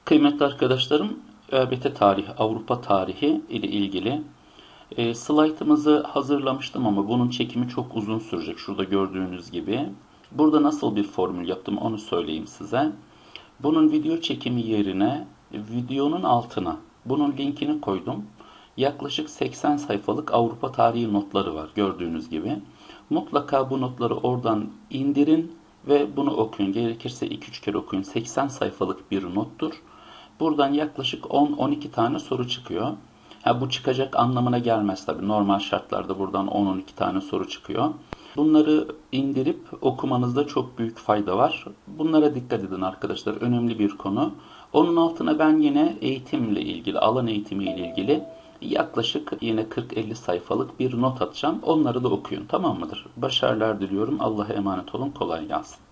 Kıymetli arkadaşlarım, ÖBT tarihi, Avrupa tarihi ile ilgili slaytımızı hazırlamıştım ama bunun çekimi çok uzun sürecek. Şurada gördüğünüz gibi. Burada nasıl bir formül yaptım onu söyleyeyim size. Bunun video çekimi yerine videonun altına bunun linkini koydum. Yaklaşık 80 sayfalık Avrupa tarihi notları var gördüğünüz gibi. Mutlaka bu notları oradan indirin ve bunu okuyun. Gerekirse 2-3 kere okuyun. 80 sayfalık bir nottur. Buradan yaklaşık 10-12 tane soru çıkıyor. Bu çıkacak anlamına gelmez tabii. Normal şartlarda buradan 10-12 tane soru çıkıyor. Bunları indirip okumanızda çok büyük fayda var. Bunlara dikkat edin arkadaşlar. Önemli bir konu. Onun altına ben yine eğitimle ilgili, alan eğitimiyle ilgili yaklaşık yine 40-50 sayfalık bir not atacağım. Onları da okuyun. Tamam mıdır? Başarılar diliyorum. Allah'a emanet olun. Kolay gelsin.